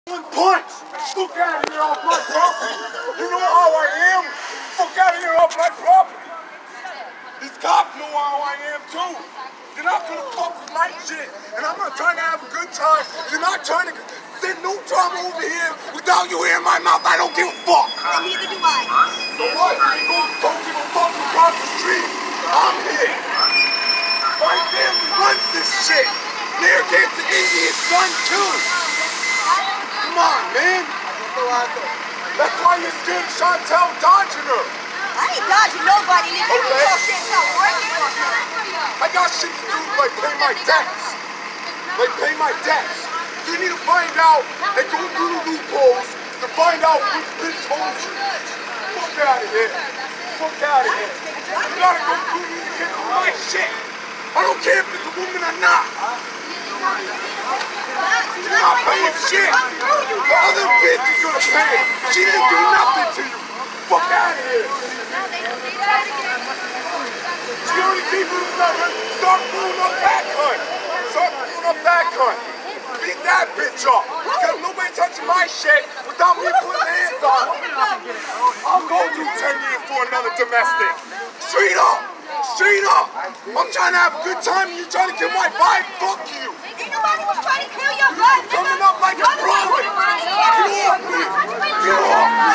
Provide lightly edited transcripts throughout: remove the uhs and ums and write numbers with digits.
One punch! Fuck out of here off my property! You know how I am? Fuck out of here off my property! These cops know how I am too! You're not gonna fuck with my shit, and I'm not trying to have a good time. You're not trying to send no drama over here without you hearing my mouth. I don't give a fuck! And neither do I. So what? You don't give a fuck across the street. I'm here. My family runs this shit. They're against the Indian son too. Come on, man. That's why you're scared of Chantel dodging her. I ain't dodging nobody. You think Okay. shit's not working? I got shit to do like pay my debts. Like pay my debts. You need to find out and go through the loopholes to find out which bitch owns you. Fuck out of here. Fuck out of here. You gotta go through me to get through my shit. I don't care if it's a woman or not. You're not paying shit. The other bitch is gonna pay. She didn't do nothing to you. Fuck out of here. She already gave you another. Start pulling up that cunt. Start pulling up that cunt. Beat that bitch up. Because nobody touching my shit without me putting hands on her. I'll go do 10 years for another domestic. Straight up. Straight up. I'm trying to have a good time and you're trying to kill my vibe. Fuck you. Ain't nobody was trying to kill your vibe. Coming up like a brother. Get off me. Get off me.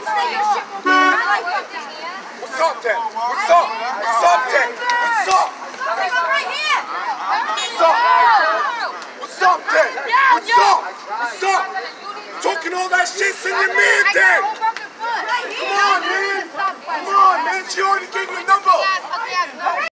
What's up, Dad? What's up? What's up, Dad? What's up? Right here. What's up? What's up, Dad? What's up? What's up? Talking all that shit, send your man, Dad. Come on, man. Come on, man. She already gave you a number.